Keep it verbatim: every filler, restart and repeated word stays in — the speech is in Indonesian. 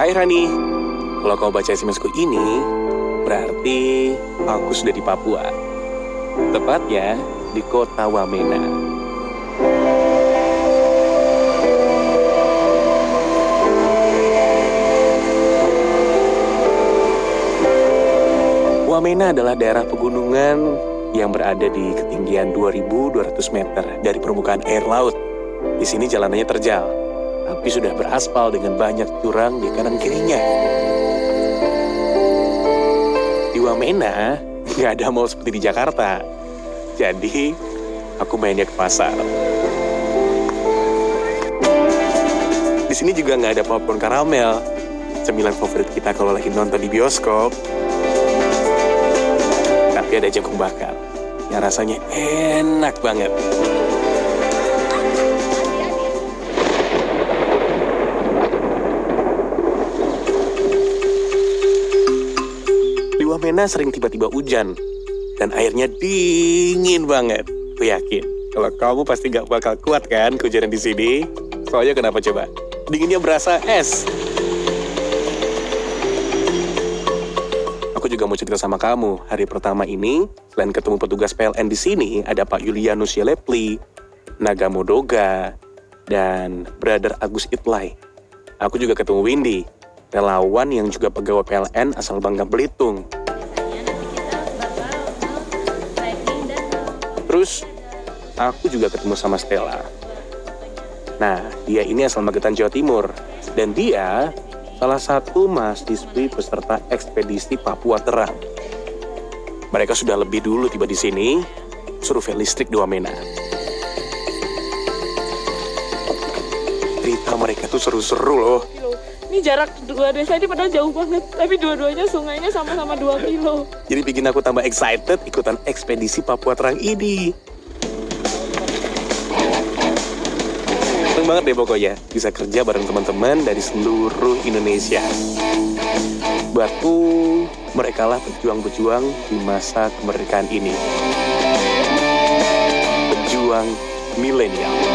Hai Rani, kalau kau baca S M S-ku ini, berarti aku sudah di Papua. Tepatnya di kota Wamena. Wamena adalah daerah pegunungan yang berada di ketinggian dua ribu dua ratus meter dari permukaan air laut. Di sini jalanannya terjal, tapi sudah beraspal dengan banyak jurang di kanan kirinya. Di Wamena nggak ada mall seperti di Jakarta, jadi aku mainnya ke pasar. Di sini juga nggak ada popcorn karamel, cemilan favorit kita kalau lagi nonton di bioskop. Tapi ada jagung bakar yang rasanya enak banget. Di Wamena sering tiba-tiba hujan dan airnya dingin banget. Aku yakin kalau kamu pasti nggak bakal kuat kan kehujanan di sini. Soalnya kenapa coba? Dinginnya berasa es. Aku juga mau cerita sama kamu. Hari pertama ini, selain ketemu petugas P L N di sini, ada Pak Yulianus Yelepli, Naga Modoga, dan Brother Agus Itlay. Aku juga ketemu Windy, relawan yang juga pegawai P L N asal Bangka Belitung. Terus, aku juga ketemu sama Stella. Nah, dia ini asal Magetan, Jawa Timur. Dan dia salah satu mahasiswi peserta ekspedisi Papua Terang. Mereka sudah lebih dulu tiba di sini, survei listrik di Wamena. Cerita mereka tuh seru-seru loh. Ini jarak dua desa ini padahal jauh banget, tapi dua-duanya sungainya sama-sama dua kilo. Jadi bikin aku tambah excited ikutan ekspedisi Papua Terang ini. Seneng banget deh pokoknya, bisa kerja bareng teman-teman dari seluruh Indonesia. Buatku, merekalah pejuang-pejuang di masa kemerdekaan ini. Pejuang milenial.